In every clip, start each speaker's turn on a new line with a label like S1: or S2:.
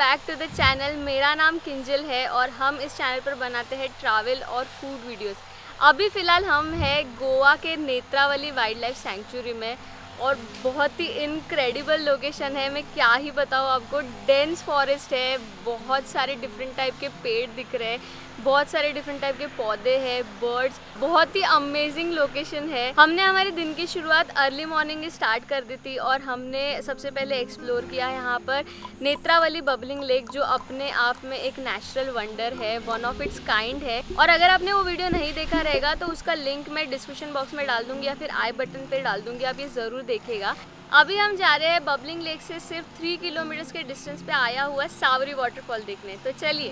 S1: Back to the channel. मेरा नाम किंजल है और हम इस चैनल पर बनाते हैं ट्रैवल और फूड वीडियोस। अभी फ़िलहाल हम हैं गोवा के नेत्रावली वाइल्ड लाइफ सेंचुरी में और बहुत ही इनक्रेडिबल लोकेशन है। मैं क्या ही बताऊँ आपको। डेंस फॉरेस्ट है, बहुत सारे डिफरेंट टाइप के पेड़ दिख रहे हैं, बहुत सारे डिफरेंट टाइप के पौधे हैं, बर्ड्स। बहुत ही अमेजिंग लोकेशन है। हमने हमारे दिन की शुरुआत अर्ली मॉर्निंग स्टार्ट कर दी थी और हमने सबसे पहले एक्सप्लोर किया यहाँ पर नेत्रावली बबलिंग लेक, जो अपने आप में एक नेचुरल वंडर है, वन ऑफ इट्स काइंड है। और अगर आपने वो वीडियो नहीं देखा रहेगा तो उसका लिंक मैं डिस्क्रिप्शन बॉक्स में डाल दूंगी या फिर आई बटन पे डाल दूंगी, आप ये ज़रूर देखिएगा। अभी हम जा रहे हैं बबलिंग लेक से सिर्फ 3 किलोमीटर के डिस्टेंस पे आया हुआ सावरी वाटरफॉल देखने। तो चलिए।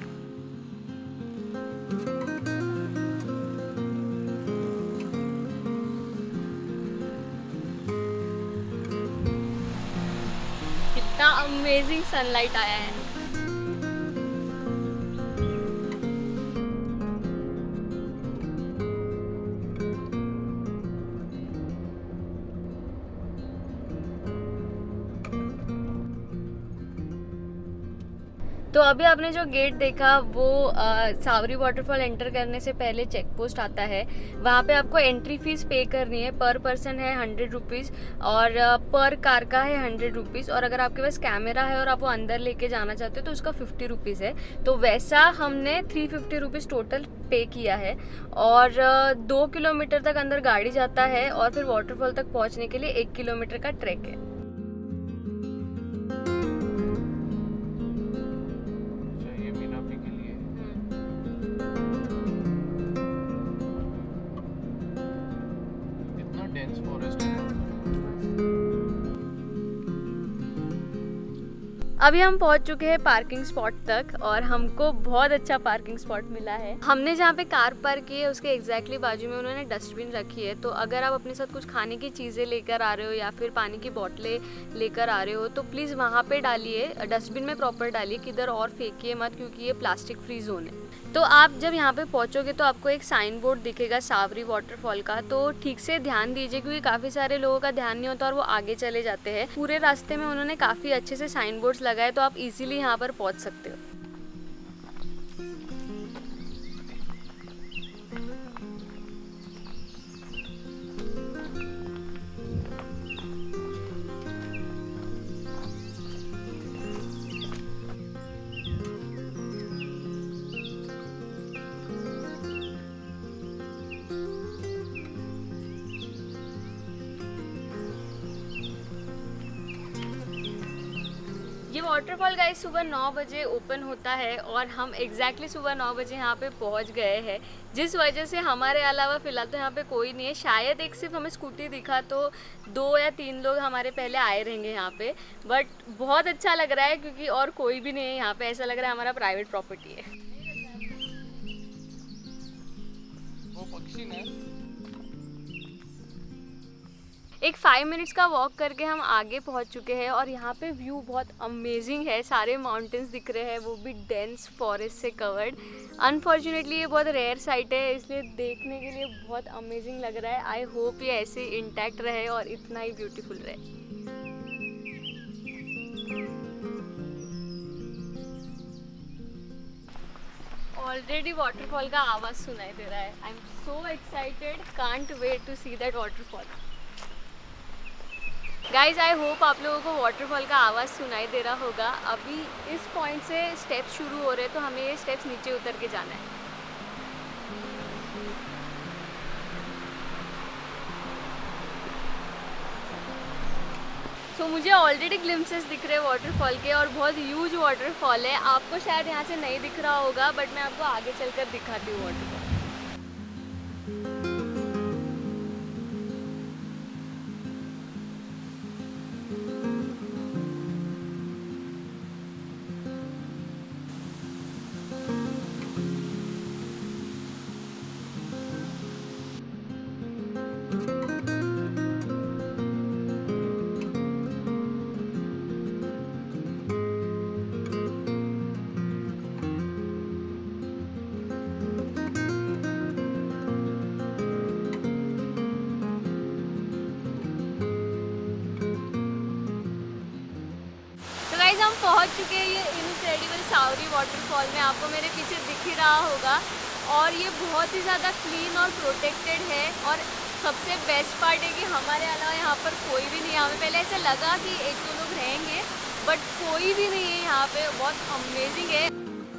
S1: कितना अमेजिंग सनलाइट आया है। तो अभी आपने जो गेट देखा वो सावरी वाटरफॉल एंटर करने से पहले चेक पोस्ट आता है। वहाँ पे आपको एंट्री फीस पे करनी है। पर पर्सन है 100 रुपीज़ और पर कार का है 100 रुपीज़। और अगर आपके पास कैमरा है और आप वो अंदर लेके जाना चाहते हो तो उसका 50 रुपीज़ है। तो वैसा हमने 350 रुपीज़ टोटल पे किया है। और 2 किलोमीटर तक अंदर गाड़ी जाता है और फिर वाटरफॉल तक पहुँचने के लिए 1 किलोमीटर का ट्रैक है। अभी हम पहुंच चुके हैं पार्किंग स्पॉट तक और हमको बहुत अच्छा पार्किंग स्पॉट मिला है। हमने जहाँ पे कार पार्क की है उसके एग्जैक्टली बाजू में उन्होंने डस्टबिन रखी है। तो अगर आप अपने साथ कुछ खाने की चीज़ें लेकर आ रहे हो या फिर पानी की बोतलें लेकर आ रहे हो तो प्लीज़ वहाँ पे डालिए, डस्टबिन में प्रॉपर डालिए, किधर और फेंकिए मत, क्योंकि ये प्लास्टिक फ्री जोन है। तो आप जब यहाँ पे पहुँचोगे तो आपको एक साइन बोर्ड दिखेगा सावरी वाटरफॉल का, तो ठीक से ध्यान दीजिए क्योंकि काफ़ी सारे लोगों का ध्यान नहीं होता और वो आगे चले जाते हैं। पूरे रास्ते में उन्होंने काफ़ी अच्छे से साइन बोर्ड्स लगाए तो आप इजीली यहाँ पर पहुँच सकते हो। ये वाटरफॉल गाइस सुबह 9 बजे ओपन होता है और हम एग्जैक्टली सुबह 9 बजे यहाँ पे पहुँच गए हैं, जिस वजह से हमारे अलावा फ़िलहाल तो यहाँ पे कोई नहीं है। शायद एक सिर्फ हमें स्कूटी दिखा तो 2 या 3 लोग हमारे पहले आए रहेंगे यहाँ पे। बट बहुत अच्छा लग रहा है क्योंकि और कोई भी नहीं है यहाँ पे। ऐसा लग रहा है हमारा प्राइवेट प्रॉपर्टी है। वो पक्षी ने एक 5 मिनट्स का वॉक करके हम आगे पहुंच चुके हैं और यहाँ पे व्यू बहुत अमेजिंग है। सारे माउंटेन्स दिख रहे हैं, वो भी डेंस फॉरेस्ट से कवर्ड। अनफॉर्चुनेटली ये बहुत रेयर साइट है, इसलिए देखने के लिए बहुत अमेजिंग लग रहा है। आई होप ये ऐसे इंटैक्ट रहे और इतना ही ब्यूटीफुल रहे। ऑलरेडी वाटरफॉल का आवाज़ सुनाई दे रहा है। I am so excited, can't wait to see that waterfall. Guys I hope आप लोगों को वाटरफॉल का आवाज़ सुनाई दे रहा होगा। अभी इस पॉइंट से स्टेप्स शुरू हो रहे हैं तो हमें ये स्टेप्स नीचे उतर के जाना है। तो मुझे ऑलरेडी ग्लिम्पसेस दिख रहे हैं वाटरफॉल के और बहुत ह्यूज वाटरफॉल है। आपको शायद यहाँ से नहीं दिख रहा होगा बट मैं आपको आगे चलकर दिखाती हूँ वाटरफॉल। पहुंच चुके हैं ये इनक्रेडिबल सावरी वाटरफॉल में। आपको मेरे पीछे दिख ही रहा होगा और ये बहुत ही ज़्यादा क्लीन और प्रोटेक्टेड है। और सबसे बेस्ट पार्ट है कि हमारे अलावा यहाँ पर कोई भी नहीं है। हमें पहले ऐसा लगा कि एक दो लोग रहेंगे बट कोई भी नहीं है यहाँ पे। बहुत अमेजिंग है।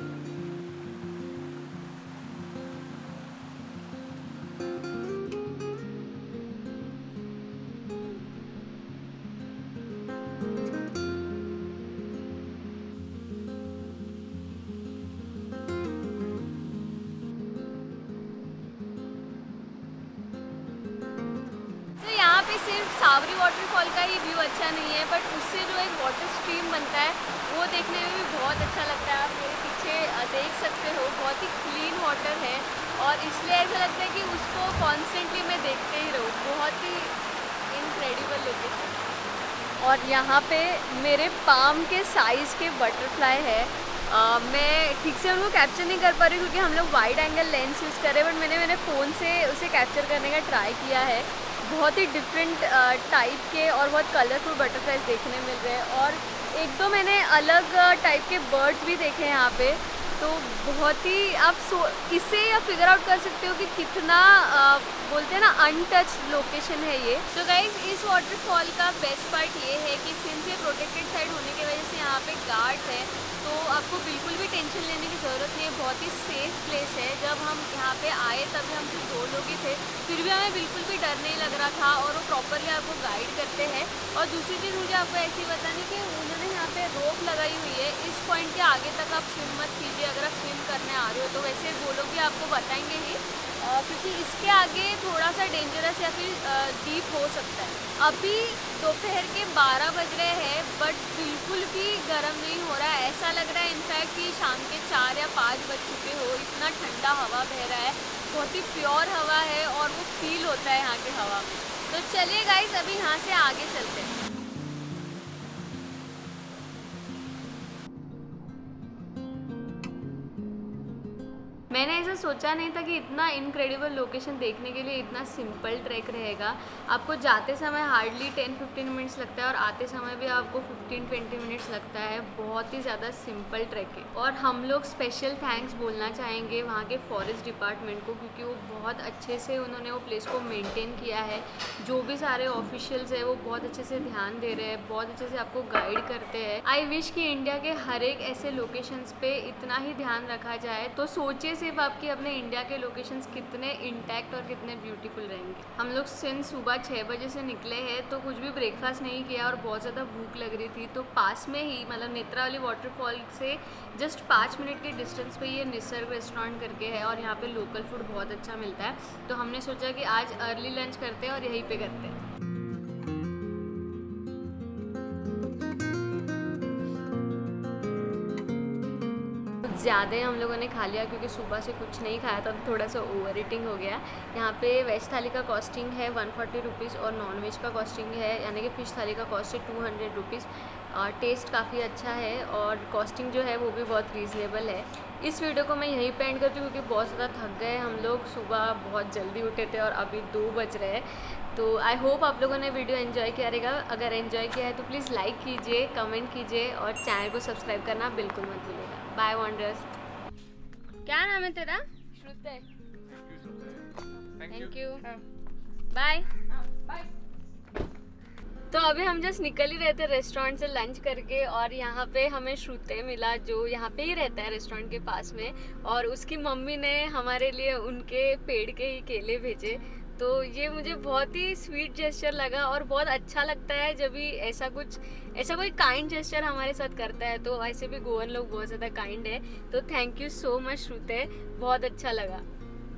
S1: सिर्फ सावरी वाटरफॉल का ही व्यू अच्छा नहीं है बट उससे जो एक वाटर स्ट्रीम बनता है वो देखने में भी बहुत अच्छा लगता है। आप मेरे पीछे देख सकते हो, बहुत ही क्लीन वाटर है और इसलिए ऐसा लगता है कि उसको कॉन्स्टेंटली मैं देखते ही रहूँ। बहुत ही इनक्रेडिबल लोकेशन। और यहाँ पे मेरे पाम के साइज़ के बटरफ्लाई है। मैं ठीक से उनको कैप्चर नहीं कर पा रही क्योंकि हम लोग वाइड एंगल लेंस यूज़ कर रहे हैं, बट मैंने मेरे फ़ोन से उसे कैप्चर करने का ट्राई किया है। बहुत ही डिफरेंट टाइप के और बहुत कलरफुल बटरफ्लाइज देखने मिल रहे हैं और एक दो मैंने अलग टाइप के बर्ड्स भी देखे हैं यहाँ पे। तो बहुत ही आप इससे आप फिगर आउट कर सकते हो कि कितना बोलते हैं ना अनटच लोकेशन है ये। तो गाइज इस वाटरफॉल का बेस्ट पार्ट ये है कि सिंस ये प्रोटेक्टेड साइड होने की वजह से यहाँ पे गार्ड्स हैं तो आपको बिल्कुल भी टेंशन लेने की ज़रूरत नहीं है। बहुत ही सेफ प्लेस है। जब हम यहाँ पे आए तभी हम सिर्फ 2 लोग ही थे, फिर भी हमें बिल्कुल भी डर नहीं लग रहा था और वो प्रॉपरली आपको गाइड करते हैं। और दूसरी चीज़ मुझे आपको ऐसी बतानी कि उन्होंने यहाँ पे रोप लगाई हुई है। इस पॉइंट के आगे तक आप स्विम मत कीजिए। अगर आप स्विम करने आ रहे हो तो वैसे वो लोग भी आपको बताएंगे ही क्योंकि इसके आगे थोड़ा सा डेंजरस या फिर डीप हो सकता है। अभी दोपहर के 12 बज रहे हैं बट बिल्कुल भी गर्म नहीं हो रहा है। ऐसा लग रहा है इनफैक्ट कि शाम के 4 या 5 बज चुके हो। इतना ठंडा हवा बह रहा है, बहुत ही प्योर हवा है और वो फील होता है यहाँ की हवा में। तो चलिए गाइस अभी यहाँ से आगे चलते हैं। मैंने ऐसा सोचा नहीं था कि इतना इनक्रेडिबल लोकेशन देखने के लिए इतना सिंपल ट्रैक रहेगा। आपको जाते समय हार्डली 10-15 मिनट्स लगता है और आते समय भी आपको 15-20 मिनट्स लगता है। बहुत ही ज़्यादा सिंपल ट्रैक है और हम लोग स्पेशल थैंक्स बोलना चाहेंगे वहाँ के फॉरेस्ट डिपार्टमेंट को क्योंकि वो बहुत अच्छे से उन्होंने वो प्लेस को मेनटेन किया है। जो भी सारे ऑफिशियल्स हैं वो बहुत अच्छे से ध्यान दे रहे हैं, बहुत अच्छे से आपको गाइड करते हैं। आई विश कि इंडिया के हर एक ऐसे लोकेशंस पे इतना ही ध्यान रखा जाए। तो सोचिए सिर्फ आपके अपने इंडिया के लोकेशंस कितने इंटैक्ट और कितने ब्यूटीफुल रहेंगे। हम लोग सिंस सुबह 6 बजे से निकले हैं तो कुछ भी ब्रेकफास्ट नहीं किया और बहुत ज़्यादा भूख लग रही थी। तो पास में ही मतलब नेत्रावली वाटरफॉल से जस्ट 5 मिनट के डिस्टेंस पे ये निसर्ग रेस्टोरेंट करके है और यहाँ पे लोकल फूड बहुत अच्छा मिलता है। तो हमने सोचा कि आज अर्ली लंच करते हैं और यहीं पे करते हैं। ज़्यादा हम लोगों ने खा लिया क्योंकि सुबह से कुछ नहीं खाया था, थोड़ा सा ओवर ईटिंग हो गया। यहाँ पे वेज थाली का कॉस्टिंग है 140 रुपीज़ और नॉन वेज का कॉस्टिंग है यानी कि फ़िश थाली का कॉस्ट है 200 रुपीज़। टेस्ट काफ़ी अच्छा है और कॉस्टिंग जो है वो भी बहुत रीज़नेबल है। इस वीडियो को मैं यहीं पे एंड करती हूँ क्योंकि बहुत ज़्यादा थक गए हम लोग। सुबह बहुत जल्दी उठे थे और अभी 2 बज रहे हैं। तो आई होप आप लोगों ने वीडियो एंजॉय किया रहेगा। अगर एंजॉय किया है तो प्लीज़ लाइक कीजिए, कमेंट कीजिए और चैनल को सब्सक्राइब करना बिल्कुल मत भूलिएगा। Bye wonders. क्या नाम है तेरा? श्रुते। Thank you. बाय। तो अभी हम जस्ट निकल ही रहे थे रेस्टोरेंट से लंच करके और यहाँ पे हमें श्रुते मिला जो यहाँ पे ही रहता है रेस्टोरेंट के पास में और उसकी मम्मी ने हमारे लिए उनके पेड़ के ही केले भेजे। तो ये मुझे बहुत ही स्वीट जेस्चर लगा और बहुत अच्छा लगता है जब भी ऐसा कोई काइंड जेस्चर हमारे साथ करता है। तो ऐसे भी गोवन लोग बहुत ज़्यादा काइंड है। तो थैंक यू सो मच श्रुते, बहुत अच्छा लगा।